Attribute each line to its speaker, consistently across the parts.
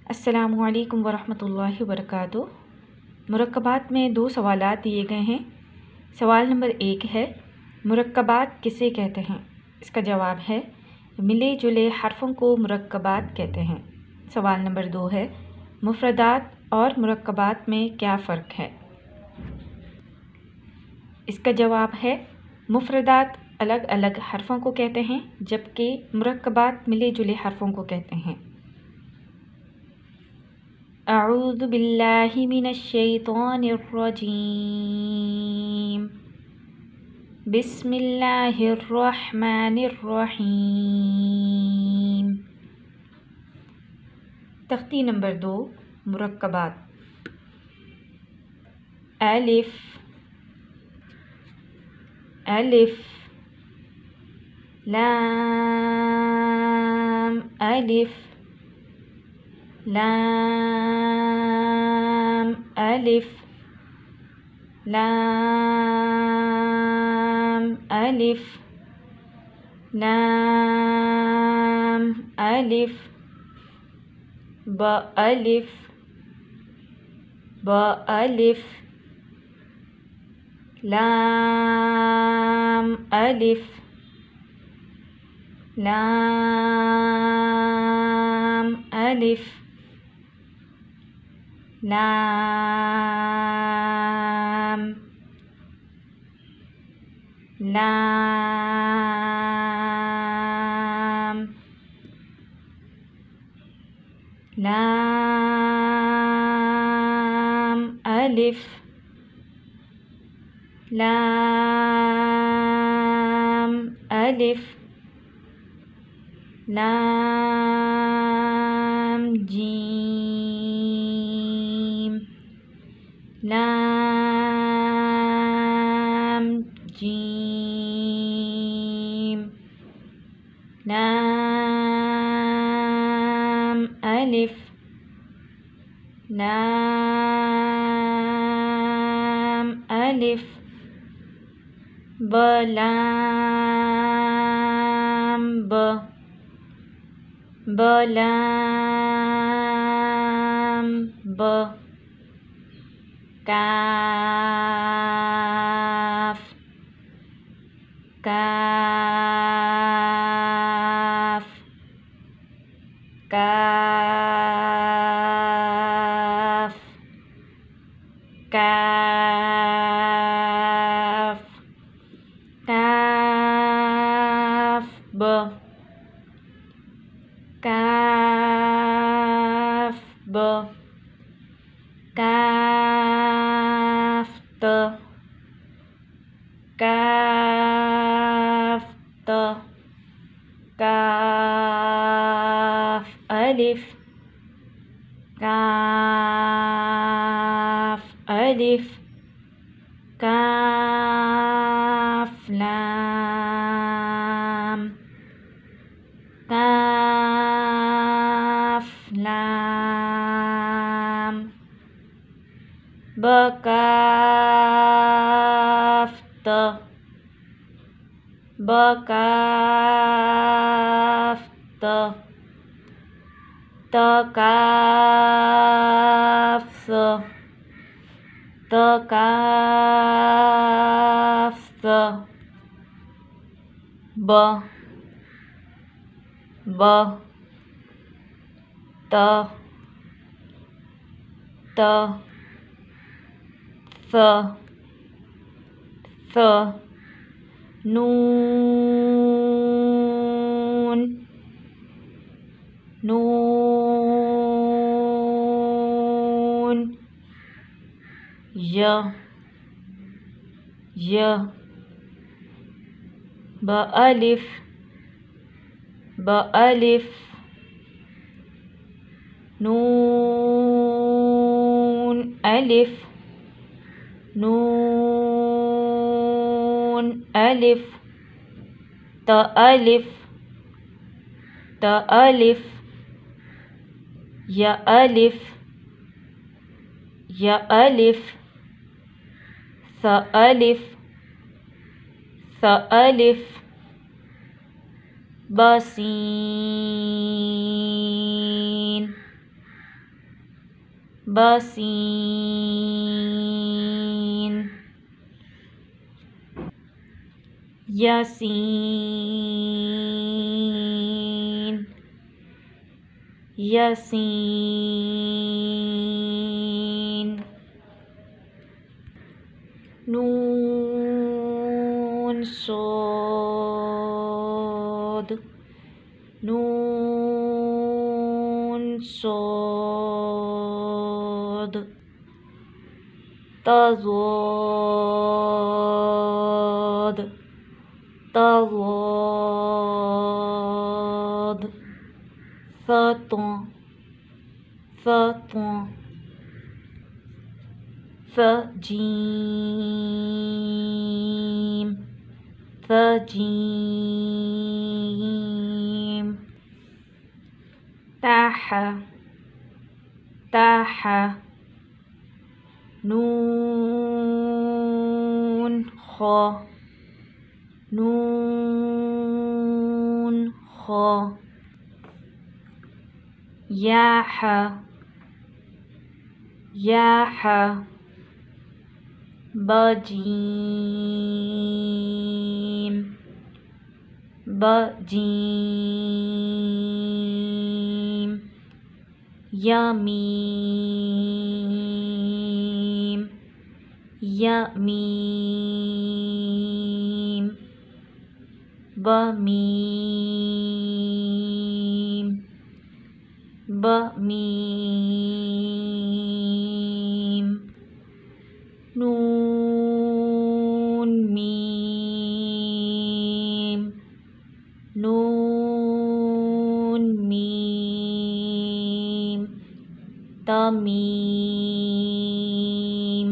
Speaker 1: अस्सलामुअलैकुम वरहमतुल्लाहि वबरकातुहू। मुरक्कबात में दो सवालात दिए गए हैं। सवाल नंबर 1 है, मुरक्कबात किसे कहते हैं? इसका जवाब है मिले जुले हरफ़ों को मुरक्कबात कहते हैं। सवाल नंबर 2 है, मुफ़रदात और मुरक्कबात में क्या फ़र्क है? इसका जवाब है मुफ़रदात अलग अलग हरफ़ों को कहते हैं, जबकि मुरक्कबात मिले जुले हरफ़ों को कहते हैं। अऊज़ु बिल्लाहि मिनश शैतानिर रजीम। बिस्मिल्लाहिर रहमानिर रहीम। तख्ती नंबर 2, मुरक्कबात। अलिफ, अलिफ, लाम, अलिफ, लाम, अलिफ, लाम, अलिफ, लाम, अलिफ, ब अलिफ, ब अलिफ, लाम अलिफ, लाम अलिफ, लाम, लाम, लाम अलिफ, लाम अलिफ, लाम जीम, लाम जीम, लाम अलिफ, लाम अलिफ, ब लाम ब, ब लाम ब, काफ, काफ, काफ, काफ, काफ ब, काफ ब, काफ त, काफ त, काफ अलिफ, काफ अलिफ, काफ लाम, काफ लाम, ब काफ त, ब काफ त, त काफ स, त काफ स, ब, ब, त, त, स, स, नून, नून, य, य, ब अलिफ, ब अलिफ, नून अलिफ, नून अलिफ, त अलिफ, त अलिफ, य अलिफ, य अलिफ, स अलिफ, स अलिफ, बसीन, बसीन यसीन यसीन नून सोद नून सोद तज़ोद तज़ोद फ़तों फ़तों फ़जीम फ़जीम ताह ताह नून खो नून खो याह याह बजीम बजीम यमीम यमीम बमीम बमीम नून मीम नून मीम तमीम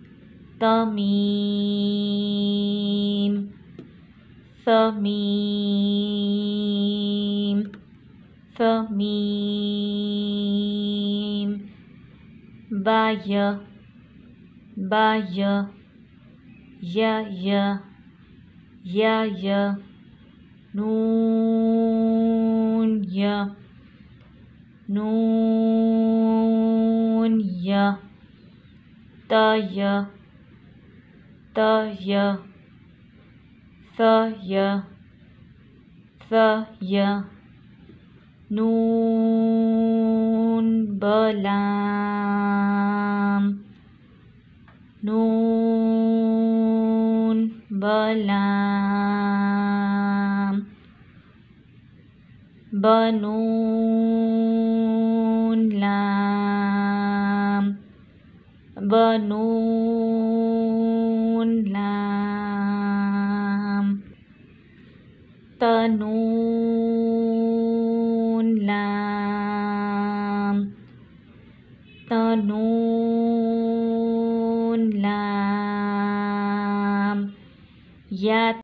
Speaker 1: तमीम फ़मीम फ़मीम बाय बाय य नून नून तय तय फ़य नून बलाम नून बलाम बनून लाम बनून लाम तनून लाम तनून लाम या